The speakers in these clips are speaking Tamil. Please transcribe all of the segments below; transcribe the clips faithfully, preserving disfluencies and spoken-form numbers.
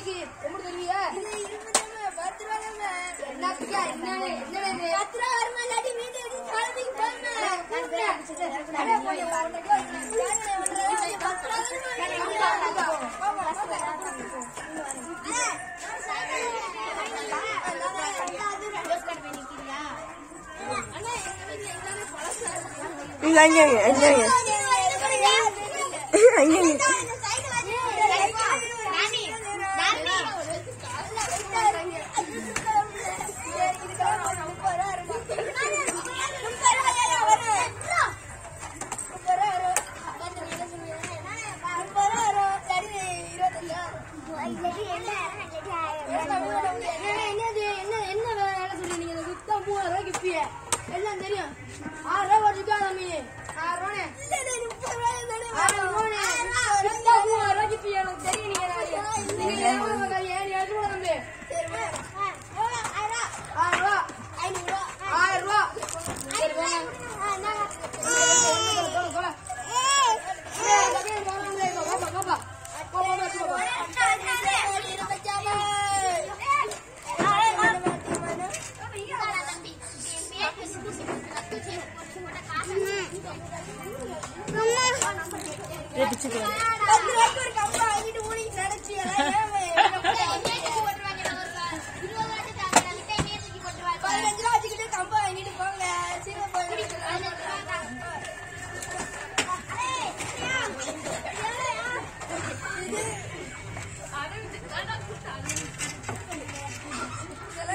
இன்னைக்கு எப்படி தருவியா? பத்து ரூபா என்னத்துக்கா? என்ன என்ன பத்து ரூபா வருமா? இல்லாட்டி வீட்டு குழந்தைக்கு போங்க. நீங்க அங்க அங்க அங்க எல்லாம் தெரியும். ஆறு ரூபா வச்சுக்கா தம்பி. ஆறு ரூபானே ஆறு ரூபானே மூவாயிரம் ரூபாய்க்கு இப்ப எனக்கு தெரியும். நீங்க நீங்க ஏழு ஏழு ரூபா தம்பி. ஆறு ரூபா ஐநூறு ரூபா ஆறு ரூபா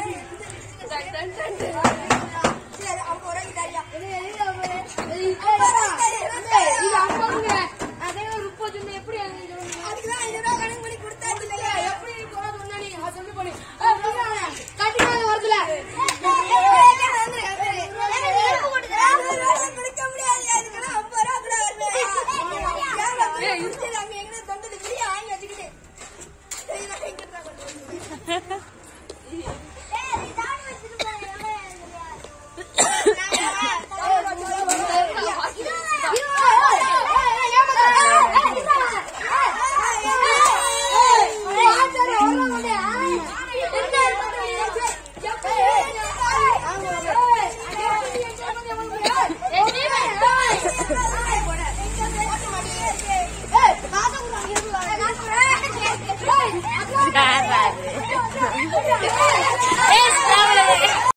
சரி, ஐம்பது ரூபாய்க்கு